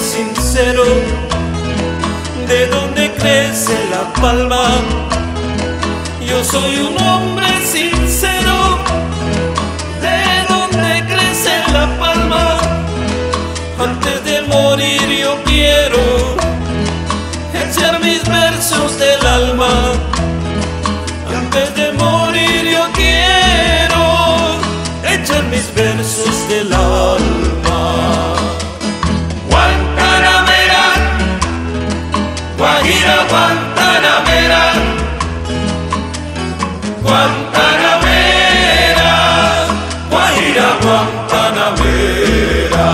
sincero, de donde crece la palma. Yo soy un hombre sincero, de donde crece la palma. Antes de morir yo quiero echar mis versos del alma. Antes de morir yo quiero echar mis versos del alma. Guantanamera, Guajira, Guantanamera, Guantanamera, Guajira, Guantanamera.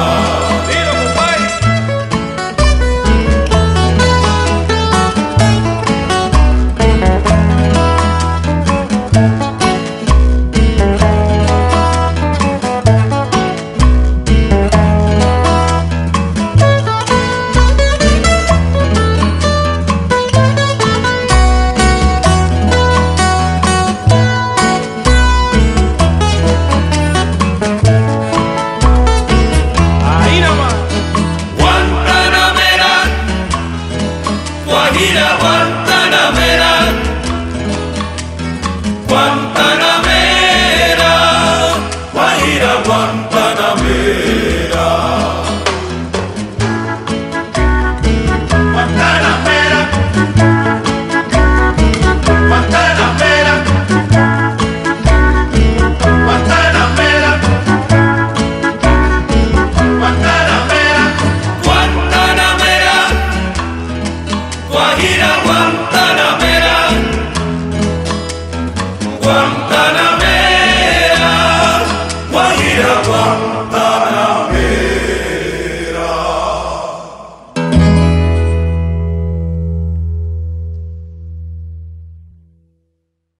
Guajira, Guantanamera, Guantanamera, Guajira, Guantanamera. Guantanamera, Guantanamera, Guantanamera, Guantanamera, Guantanamera, Guajira, Guantanamera, Guantanamera, Guajira, Guantanamera.